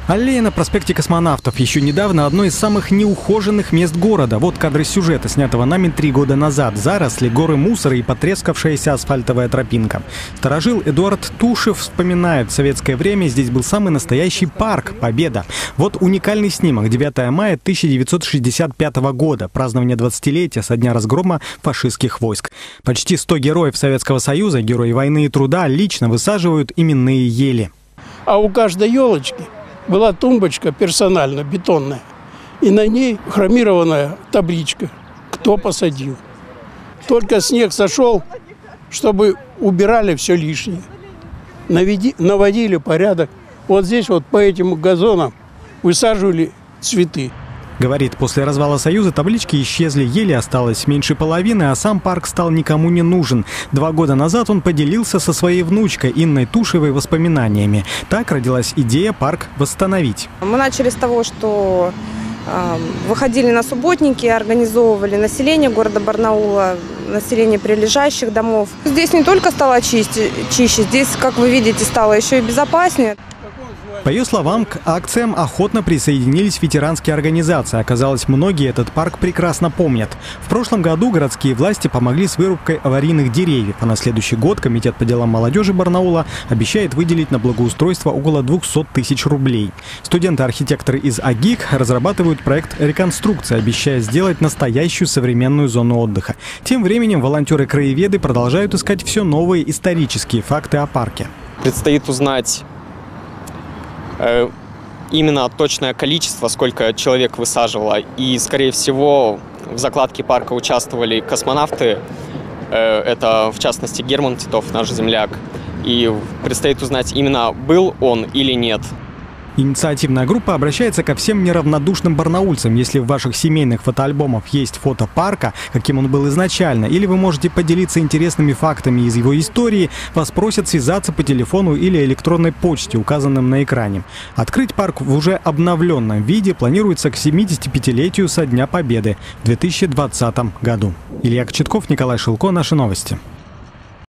Аллея на проспекте Космонавтов еще недавно одно из самых неухоженных мест города. Вот кадры сюжета, снятого нами 3 года назад. Заросли, горы мусора и потрескавшаяся асфальтовая тропинка. Старожил Эдуард Тушев вспоминает, в советское время здесь был самый настоящий парк «Победа». Вот уникальный снимок. 9 мая 1965 года. Празднование 20-летия со дня разгрома фашистских войск. Почти 100 героев Советского Союза, герои войны и труда, лично высаживают именные ели. А у каждой елочки была тумбочка персонально, бетонная. И на ней хромированная табличка «Кто посадил?». Только снег сошел, чтобы убирали все лишнее. Наводили порядок. Вот здесь вот по этим газонам высаживали цветы. Говорит, после развала Союза таблички исчезли, ели осталось меньше половины, а сам парк стал никому не нужен. 2 года назад он поделился со своей внучкой Инной Тушевой воспоминаниями. Так родилась идея парк восстановить. Мы начали с того, что выходили на субботники, организовывали население города Барнаула, население прилежащих домов. Здесь не только стало чище, здесь, как вы видите, стало еще и безопаснее. По ее словам, к акциям охотно присоединились ветеранские организации. Оказалось, многие этот парк прекрасно помнят. В прошлом году городские власти помогли с вырубкой аварийных деревьев, а на следующий год Комитет по делам молодежи Барнаула обещает выделить на благоустройство около 200 тысяч рублей. Студенты-архитекторы из АГИК разрабатывают проект реконструкции, обещая сделать настоящую современную зону отдыха. Тем временем волонтеры-краеведы продолжают искать все новые исторические факты о парке. Предстоит узнать именно точное количество, сколько человек высаживало. И, скорее всего, в закладке парка участвовали космонавты. Это, в частности, Герман Титов, наш земляк. И предстоит узнать, именно был он или нет. Инициативная группа обращается ко всем неравнодушным барнаульцам. Если в ваших семейных фотоальбомах есть фото парка, каким он был изначально, или вы можете поделиться интересными фактами из его истории, вас просят связаться по телефону или электронной почте, указанным на экране. Открыть парк в уже обновленном виде планируется к 75-летию со Дня Победы в 2020 году. Илья Кочетков, Николай Шилко. Наши новости.